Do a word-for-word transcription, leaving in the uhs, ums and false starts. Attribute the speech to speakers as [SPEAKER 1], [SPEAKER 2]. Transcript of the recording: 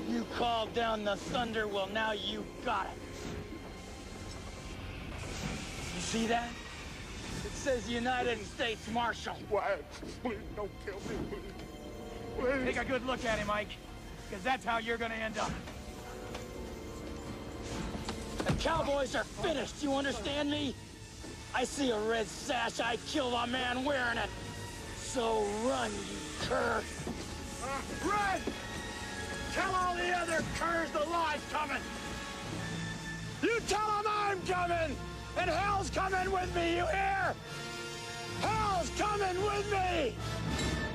[SPEAKER 1] You called down the thunder, well, now you got it. You see that? It says United States Marshal.
[SPEAKER 2] Wyatt, please don't kill me, please. Please.
[SPEAKER 3] Take a good look at him, Ike, because that's how you're gonna end up.
[SPEAKER 1] The Cowboys are finished, you understand me? I see a red sash, I kill a man wearing it. So run, you cur.
[SPEAKER 3] Uh, run! Tell all the other curs the law's coming! You tell them I'm coming! And hell's coming with me, you hear? Hell's coming with me!